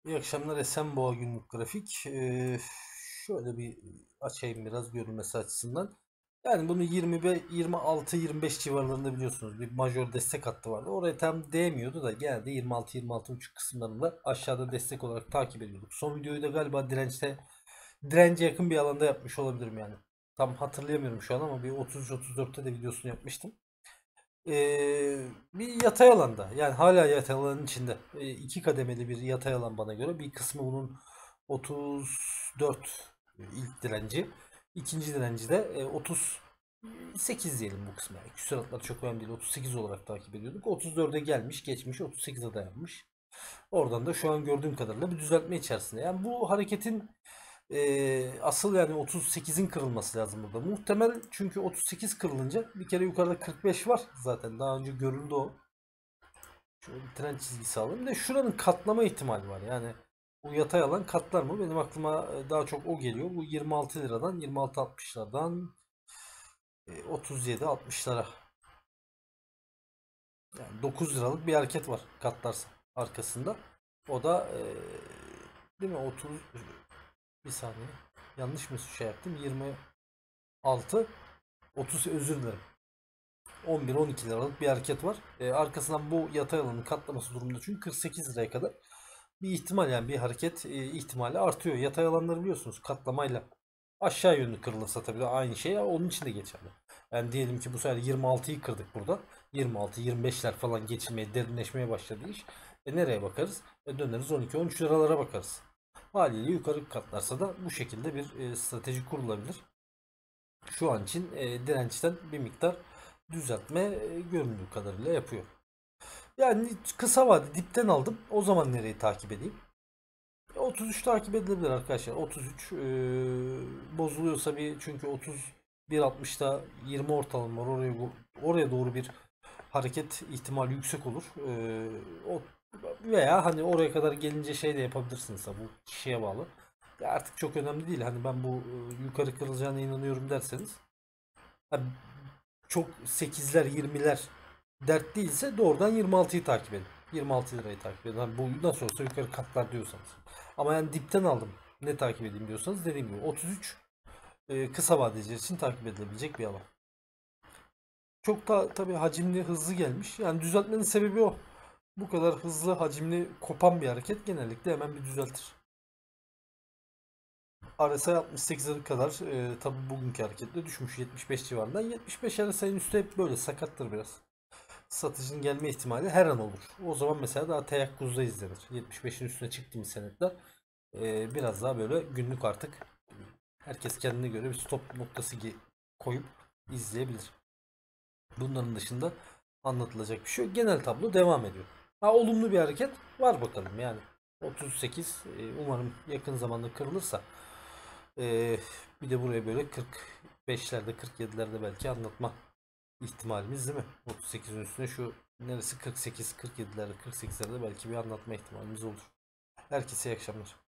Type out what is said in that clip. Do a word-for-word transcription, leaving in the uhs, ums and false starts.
İyi akşamlar, Esenboğa günlük grafik. Ee, şöyle bir açayım biraz görünmesi açısından. Yani bunu yirmi beş, yirmi altı yirmi beş civarlarında biliyorsunuz bir majör destek hattı vardı. Oraya tam değmiyordu da genelde yirmi altı yirmi altı buçuk kısımlarında aşağıda destek olarak takip ediyorduk. Son videoyu da galiba dirençte dirence yakın bir alanda yapmış olabilirim yani. Tam hatırlayamıyorum şu an ama bir otuz üç otuz dörtte de videosunu yapmıştım. Ee, bir yatay alanda, yani hala yatay alanın içinde. Ee, iki kademeli bir yatay alan bana göre. Bir kısmı bunun otuz dört ilk direnci. İkinci direnci de e, otuz sekiz diyelim bu kısma. Yani küsuratlar çok önemli değil. otuz sekiz olarak takip ediyorduk. otuz dörde gelmiş, geçmiş, otuz sekize dayanmış. Oradan da şu an gördüğüm kadarıyla bir düzeltme içerisinde. Yani bu hareketin e, asıl yani otuz sekizin kırılması lazım burada. Muhtemel, çünkü otuz sekiz kırılınca bir kere yukarıda kırk beş var zaten. Daha önce görüldü o. Şöyle bir trend çizgisi alalım. Bir de şuranın katlama ihtimali var. Yani bu yatay alan katlar mı? Benim aklıma e, daha çok o geliyor. Bu yirmi altı liradan yirmi altı altmışlardan e, otuz yedi altmışlara. Yani dokuz liralık bir hareket var katlarsa arkasında. O da e, değil mi? otuz, bir saniye. Yanlış mı şey yaptım? yirmi altı otuz, özür dilerim. on bir on iki liralık bir hareket var. E, arkasından bu yatay alanın katlaması durumunda, çünkü kırk sekiz liraya kadar bir ihtimal, yani bir hareket e, ihtimali artıyor. Yatay alanları biliyorsunuz katlamayla aşağı yönlü kırılırsa tabii de aynı şey onun için de geçerli. Yani diyelim ki bu sefer yirmi altıyı kırdık burada. yirmi altı yirmi beşler falan geçilmeye, derinleşmeye başladı iş. E nereye bakarız? E döneriz on iki on üç liralara bakarız. Haliyle yukarı katlarsa da bu şekilde bir e, strateji kurulabilir. Şu an için e, dirençten bir miktar düzeltme e, göründüğü kadarıyla yapıyor. Yani kısa vade dipten aldım. O zaman nereyi takip edeyim? otuz üç takip edilebilir arkadaşlar. otuz üç e, bozuluyorsa bir, çünkü otuz bir altmışta yirmi ortalama var. Oraya oraya doğru bir hareket ihtimali yüksek olur. E, o veya hani oraya kadar gelince şey de yapabilirsiniz, bu kişiye bağlı. Ya artık çok önemli değil. Hani ben bu e, yukarı kırılacağına inanıyorum derseniz. Ha, çok sekizler yirmiler dert değilse doğrudan yirmi altıyı takip edin. yirmi altı lirayı takip edin. Hani bu nasıl olsa yukarı katlar diyorsanız. Ama yani dipten aldım, ne takip edeyim diyorsanız, dediğim gibi otuz üç e, kısa vadeciler için takip edilebilecek bir alan. Çok da tabii hacimli, hızlı gelmiş. Yani düzeltmenin sebebi o. Bu kadar hızlı, hacimli, kopan bir hareket genellikle hemen bir düzeltir. R S I altmış sekize kadar e, tabii bugünkü hareketle düşmüş yetmiş beş civarından. yetmiş beş R S I'nin üstü hep böyle sakattır biraz. Satıcının gelme ihtimali her an olur. O zaman mesela daha teyakkuzda izlenir. yetmiş beşin üstüne çıktığımız senetler e, biraz daha böyle günlük artık herkes kendine göre bir stop noktası koyup izleyebilir. Bunların dışında anlatılacak bir şey yok. Genel tablo devam ediyor. Ha, olumlu bir hareket var bakalım yani. otuz sekiz e, umarım yakın zamanda kırılırsa. E, bir de buraya böyle kırk beşlerde kırk yedilerde belki anlatma ihtimalimiz, değil mi? otuz sekizin üstüne şu neresi, kırk sekiz kırk yedilerde kırk sekizlerde belki bir anlatma ihtimalimiz olur. Herkese iyi akşamlar.